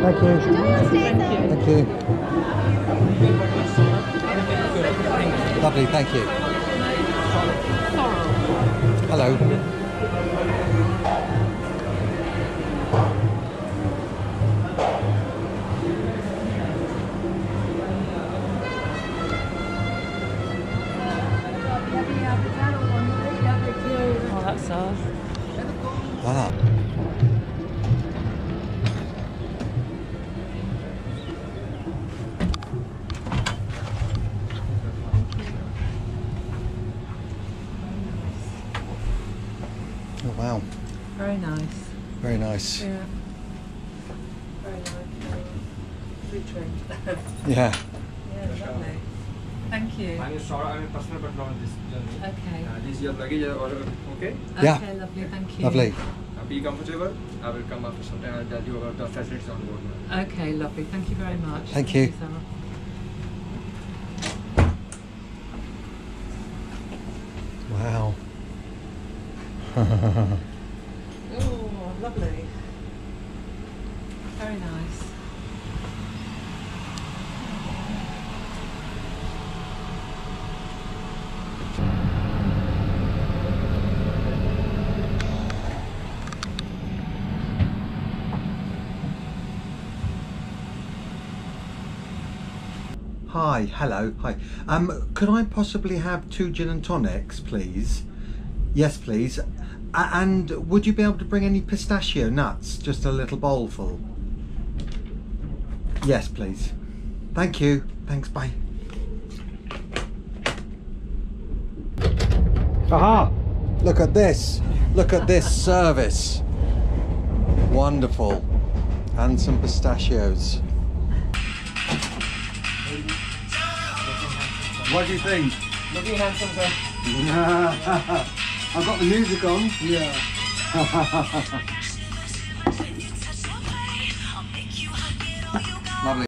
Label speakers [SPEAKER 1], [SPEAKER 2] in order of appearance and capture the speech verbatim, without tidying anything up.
[SPEAKER 1] Thank you. Thank you. Lovely, thank you. Hello.
[SPEAKER 2] Oh, that's off.
[SPEAKER 1] Ah. Oh wow.
[SPEAKER 2] Very nice.
[SPEAKER 1] Very nice.
[SPEAKER 2] Yeah. Very nice. Good drink.
[SPEAKER 1] Yeah.
[SPEAKER 2] Yeah, lovely. Thank you.
[SPEAKER 3] I'm sorry, I'm a personal but not this journey.
[SPEAKER 2] Okay.
[SPEAKER 3] Uh, this is your luggage, or okay?
[SPEAKER 1] Yeah.
[SPEAKER 2] Okay, lovely, thank you.
[SPEAKER 1] Lovely.
[SPEAKER 3] Uh, be comfortable. I will come after some time. I'll tell you about the facilities on board.
[SPEAKER 2] Okay, lovely. Thank you very much.
[SPEAKER 1] Thank you.
[SPEAKER 2] Sarah.
[SPEAKER 1] Wow.
[SPEAKER 2] Oh, lovely. Very nice.
[SPEAKER 1] Hi, hello, hi. Um, could I possibly have two gin and tonics, please? Yes, please. A and would you be able to bring any pistachio nuts? Just a little bowl full. Yes, please. Thank you. Thanks, bye. Aha! Look at this. Look at this service. Wonderful. And some pistachios. What do you think?
[SPEAKER 3] Looking handsome, sir.
[SPEAKER 1] I've got the music on.
[SPEAKER 3] Yeah.